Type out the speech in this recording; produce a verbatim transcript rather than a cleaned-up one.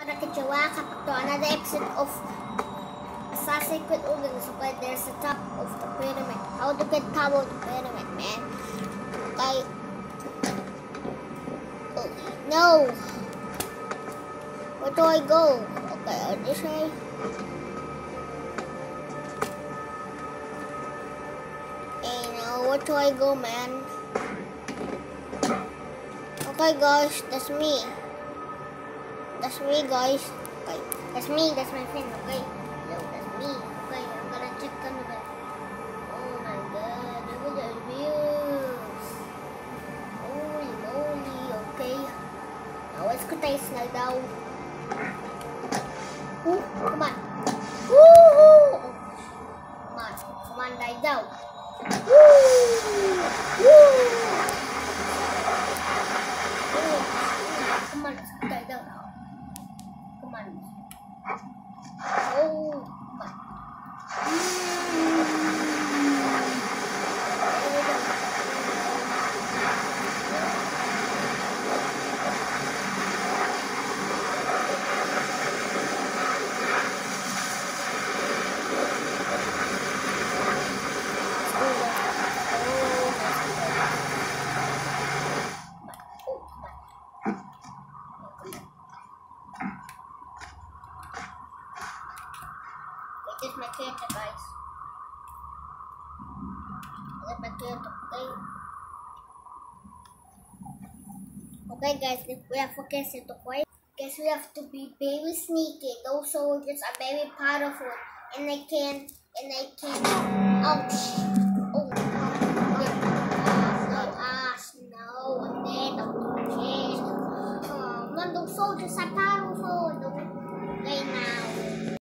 Para Kichawa, to another episode of Assassin's Creed Origins. Okay, there's the top of the pyramid. How to get top of the pyramid, man? Okay. Oh, no. Where do I go? Okay, on this way. Hey, now where do I go, man? Okay, guys, that's me. That's me, guys. Okay, that's me. That's my friend. Okay, yo, that's me. Okay, I'm gonna check on the. Oh my God, look at the views. Holy moly. Okay, now let's go tayo na daw. Ooh, come on. Woo! Come on, come on, die down. Woo! Woo! Come on, let's go die down now. Come on. Oh, come on. This is my character, guys. This is my character, okay? Okay, guys, if we have focus it, okay? Guess we have to be very sneaky. Those soldiers are very powerful, and they can, and they can. Ouch! Oh, no, ass, no, I'm dead. Okay. Oh, man, those soldiers are powerful.